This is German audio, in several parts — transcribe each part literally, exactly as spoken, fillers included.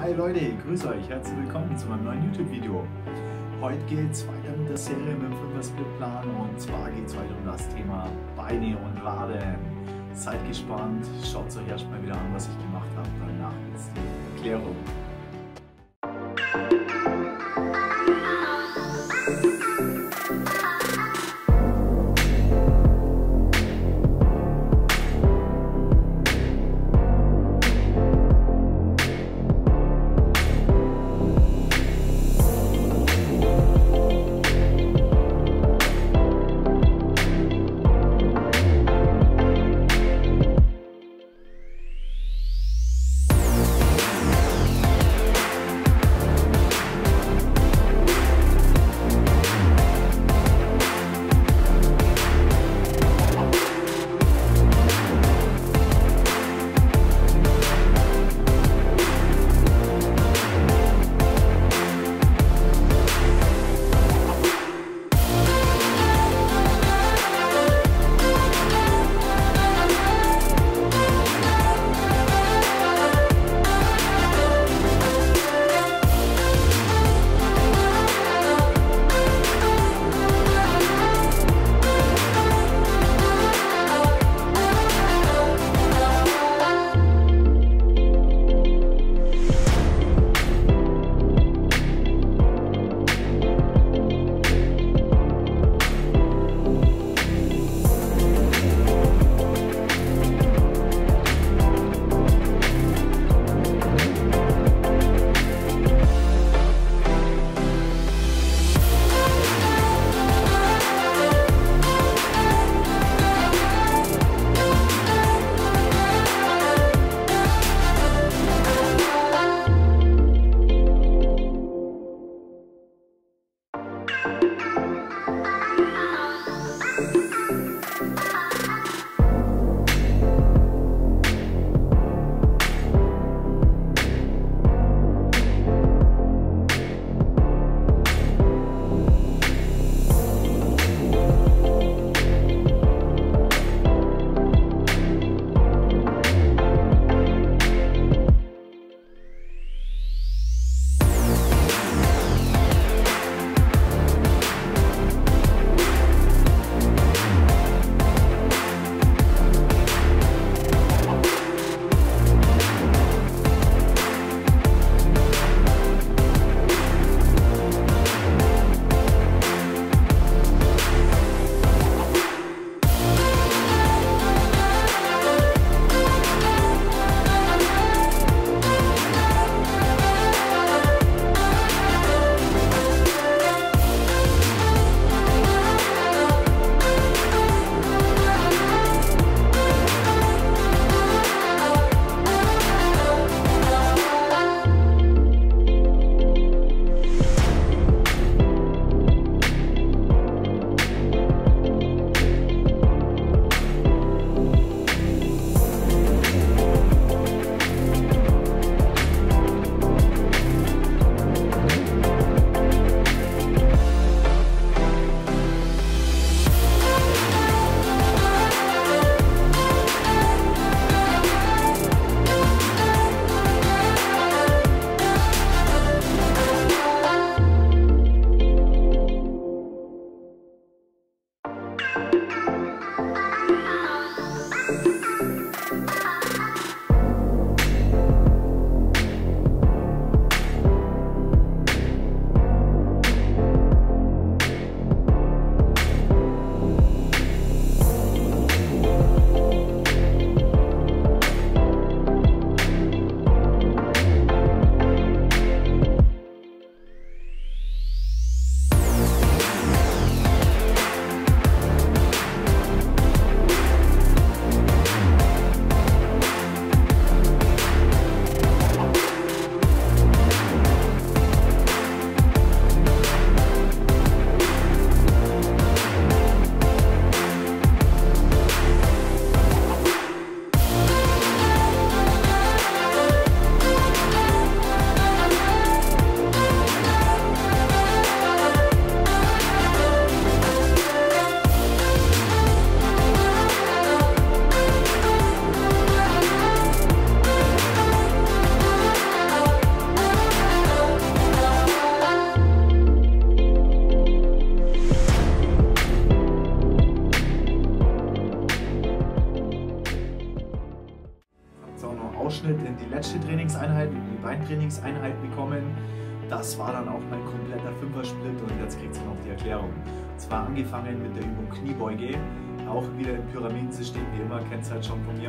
Hi Leute, grüß euch, herzlich willkommen zu meinem neuen YouTube-Video. Heute geht es weiter mit der Serie mit dem Fünfer-Split-Plan und zwar geht es weiter um das Thema Beine und Waden. Seid gespannt, schaut euch erstmal wieder an, was ich gemacht habe, danach jetzt die Erklärung. Trainingseinheit, die Beintrainingseinheit bekommen. Das war dann auch mein kompletter Fünfer-Split und jetzt kriegt ihr noch die Erklärung. Und zwar angefangen mit der Übung Kniebeuge, auch wieder im Pyramidensystem, wie immer, kennt ihr halt schon von mir,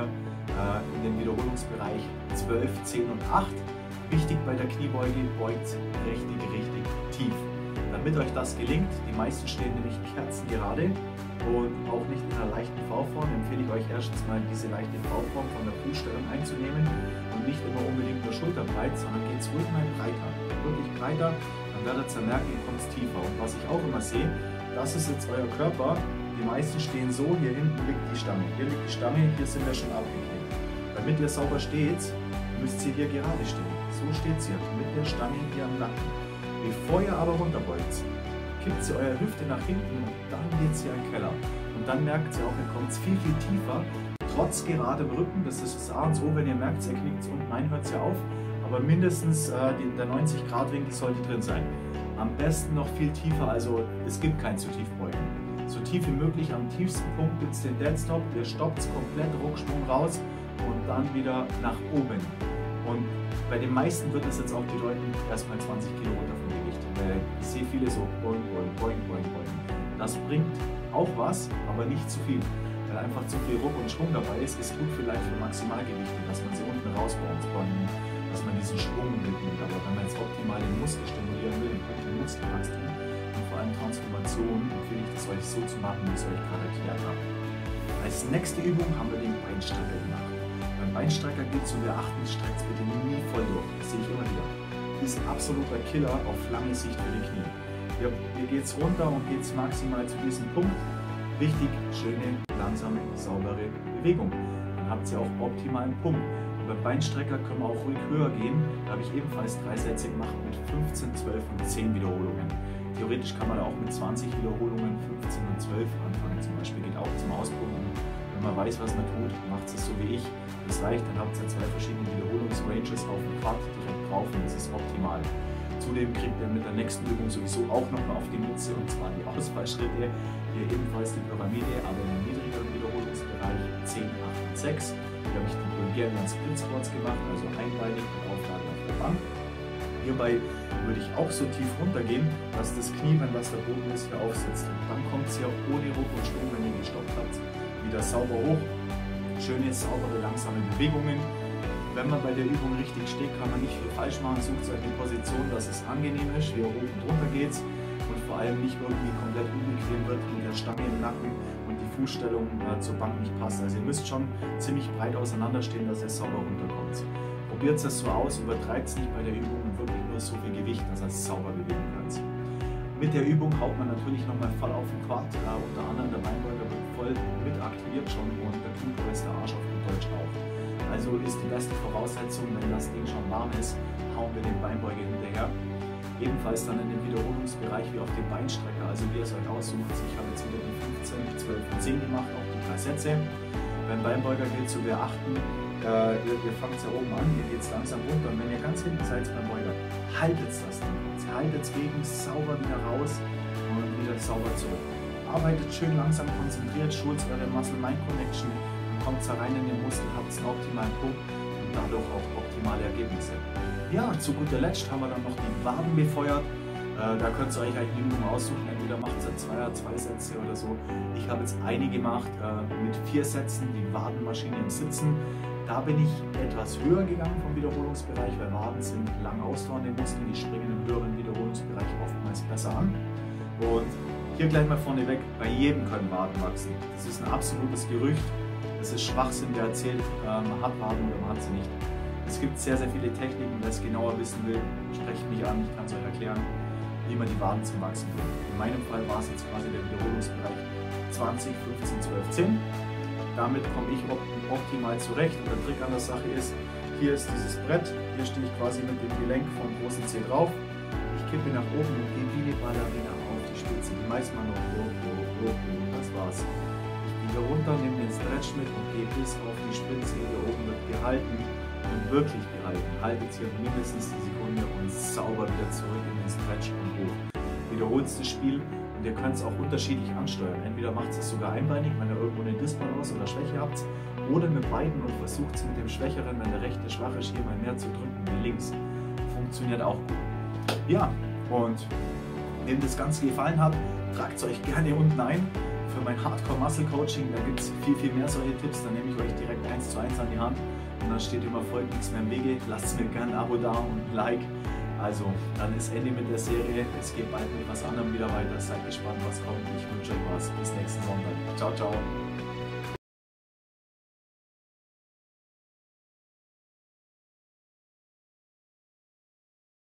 in den Wiederholungsbereich zwölf, zehn und acht. Wichtig bei der Kniebeuge, beugt richtig, richtig tief. Damit euch das gelingt, die meisten stehen nämlich kerzengerade und auch nicht in einer leichten V-Form, empfehle ich euch erstens mal diese leichte V-Form von der Fußstellung einzunehmen und nicht immer unbedingt nur schulterbreit, sondern geht es ruhig mal breiter, wirklich breiter, dann werdet ihr merken, ihr kommt tiefer. Und was ich auch immer sehe, das ist jetzt euer Körper, die meisten stehen so, hier hinten liegt die Stange, hier liegt die Stange, hier sind wir schon abgeknickt. Damit ihr sauber steht, müsst ihr hier gerade stehen. So steht ihr mit der Stange hier am Nacken. Bevor ihr aber runterbeugt, kippt ihr eure Hüfte nach hinten und dann geht es hier in den Keller. Und dann merkt ihr auch, ihr kommt viel, viel tiefer, trotz geradem Rücken. Das ist das A und O, wenn ihr merkt, ihr knickt es unten ein, hört es ja auf. Aber mindestens äh, die, der neunzig Grad Winkel sollte drin sein. Am besten noch viel tiefer, also es gibt kein zu tief beugen. So tief wie möglich, am tiefsten Punkt gibt es den Dead Stop, ihr stoppt es komplett, Ruckschwung raus und dann wieder nach oben. Und bei den meisten wird es jetzt auch bedeuten, erstmal zwanzig Kilo runter vom Gewicht. Weil ich sehe viele so boing, boing, boing, boing, boing. Das bringt auch was, aber nicht zu viel. Weil einfach zu viel Ruck und Schwung dabei ist, ist gut vielleicht für Maximalgewichte, dass man sie unten rausbaut, dass man diesen Schwung mitnimmt. Aber wenn man jetzt optimal den Muskel stimulieren will, den Muskelwachstum und vor allem Transformation, empfehle ich das euch so zu machen, wie ich es euch gerade erklärt habe. Als nächste Übung haben wir den Beinstrecker gemacht. Beim Beinstrecker gilt zu beachten, streckt es bitte nie voll durch. Das sehe ich immer wieder. Ist ein absoluter Killer auf lange Sicht für die Knie. Hier, hier geht es runter und geht es maximal zu diesem Punkt. Wichtig, schöne, langsame, saubere Bewegung. Dann habt ihr auch optimalen Punkt. Und beim Beinstrecker können wir auch ruhig höher gehen. Da habe ich ebenfalls drei Sätze gemacht mit fünfzehn, zwölf und zehn Wiederholungen. Theoretisch kann man da auch mit zwanzig Wiederholungen, fünfzehn und zwölf anfangen. Zum Beispiel geht auch zum Ausprobieren. Wenn man weiß, was man tut, macht es so wie ich. Das reicht, dann habt ihr zwei verschiedene Wiederholungsranges auf dem Quad direkt drauf und das ist optimal. Zudem kriegt ihr mit der nächsten Übung sowieso auch nochmal auf die Mütze, und zwar die Ausfallschritte. Hier ebenfalls die Pyramide, aber in einem niedrigeren Wiederholungsbereich zehn, acht und sechs. Hier habe ich die Bulgarian Split Squats gemacht, also einbeinig und Auflagen auf der Bank. Hierbei würde ich auch so tief runtergehen, dass das Knie, wenn was verboten ist, hier aufsetzt. Und dann kommt es hier ohne Ruck und Schwung, wenn ihr gestoppt habt, wieder sauber hoch. Schöne, saubere, langsame Bewegungen. Wenn man bei der Übung richtig steht, kann man nicht viel falsch machen. Sucht euch eine Position, dass es angenehm ist, wie ihr hoch und runter geht und vor allem nicht irgendwie komplett unbequem wird mit der Stange im Nacken und die Fußstellung äh, zur Bank nicht passt. Also ihr müsst schon ziemlich breit auseinanderstehen, dass ihr sauber runterkommt. Probiert es so aus, übertreibt es nicht bei der Übung und wirklich nur so viel Gewicht, dass ihr es sauber bewegen könnt. Mit der Übung haut man natürlich nochmal voll auf den Quad, äh, unter anderem der Beinbeuger wird voll mit aktiviert schon und der Gluteus, der Arsch auf gut Deutsch auch. Also ist die beste Voraussetzung, wenn das Ding schon warm ist, hauen wir den Beinbeuger hinterher. Ebenfalls dann in den Wiederholungsbereich wie auf dem Beinstrecker, also wie ihr es euch aussucht. Ich habe jetzt wieder die fünfzehn, zwölf und zehn gemacht, auch die drei Sätze. Beim Beinbeuger gilt zu beachten, äh, ihr, ihr fangt ja oben an, ihr geht es langsam runter und wenn ihr ganz hinten seid beim Beuger, haltet das Ding. Haltet es gegen sauber wieder raus und wieder sauber zurück. Arbeitet schön langsam konzentriert, schult eure Muscle-Mind-Connection, dann kommt es rein in den Muskel, habt einen optimalen Punkt und dadurch auch optimale Ergebnisse. Ja, zu guter Letzt haben wir dann noch die Waden befeuert. Äh, da könnt ihr euch eigentlich die Übung aussuchen, entweder macht ihr zwei, zwei Sätze oder so. Ich habe jetzt eine gemacht äh, mit vier Sätzen, die Wadenmaschine im Sitzen. Da bin ich etwas höher gegangen vom Wiederholungsbereich, weil Waden sind lang ausdauernde Muskeln, die springen im höheren Wiederholungsbereich oftmals besser an. Und hier gleich mal vorneweg, bei jedem können Waden wachsen. Das ist ein absolutes Gerücht, das ist Schwachsinn, der erzählt, äh, man hat Waden oder man hat sie nicht. Es gibt sehr, sehr viele Techniken, wer es genauer wissen will, sprecht mich an, ich kann es euch erklären, wie man die Waden zum Wachsen bringt. In meinem Fall war es jetzt quasi der Wiederholungsbereich zwanzig, fünfzehn, zwölf, zehn. Damit komme ich optimal zurecht und der Trick an der Sache ist, hier ist dieses Brett, hier stehe ich quasi mit dem Gelenk vom großen Zeh drauf, ich kippe nach oben und gehe wie eine Ballerina auf die Spitze, die meisten mal noch hoch, hoch, hoch, hoch, das war's. Ich gehe wieder runter, nehme den Stretch mit und gehe bis auf die Spitze, hier oben wird gehalten und wirklich gehalten. Haltet hier mindestens die Sekunde und sauber wieder zurück in den Stretch und hoch. Wiederholt das Spiel und ihr könnt es auch unterschiedlich ansteuern. Entweder macht es sogar einbeinig, wenn ihr irgendwo eine Disbalance oder Schwäche habt, oder mit beiden und versucht es mit dem Schwächeren, wenn der rechte schwach ist, hier mal mehr zu drücken wie links. Funktioniert auch gut. Ja, und wem das Ganze gefallen hat, tragt es euch gerne unten ein für mein Hardcore Muscle Coaching. Da gibt es viel, viel mehr solche Tipps. Da nehme ich euch direkt eins zu eins an die Hand und dann steht immer folgt nichts mehr im Wege. Lasst mir gerne ein Abo da und ein Like. Also, dann ist Ende mit der Serie. Es geht bald mit was anderem wieder weiter. Seid gespannt, was kommt. Ich wünsche euch was. Bis nächsten Sonntag. Ciao, ciao.